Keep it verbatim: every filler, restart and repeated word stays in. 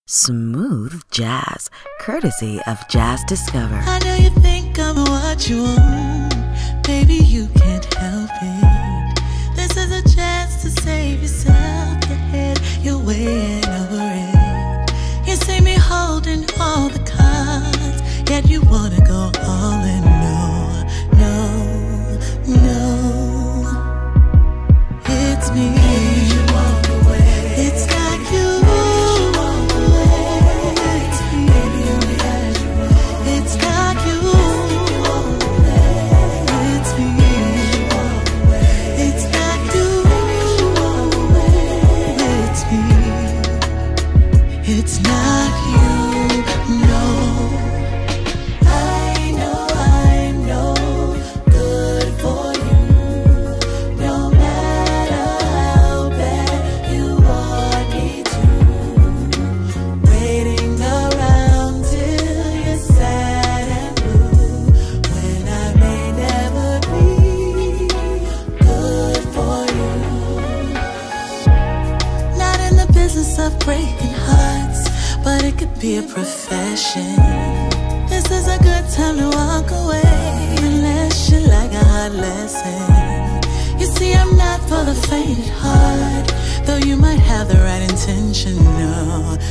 Smooth jazz, courtesy of Jazz Discover. I know you think I'm what you want, baby, you can't help it. This is a chance to save yourself your head, you're way over it. You see me holding all the cards, yet you wanna go all in. No, no, no, it's me. It's not you. It's not you, no. I know I'm no good for you, no matter how bad you want me to. Waiting around till you're sad and blue, when I may never be good for you. Not in the business of breaking hearts, but it could be a profession. This is a good time to walk away, unless you like a hard lesson. You see, I'm not for the faint at heart, though you might have the right intention. No,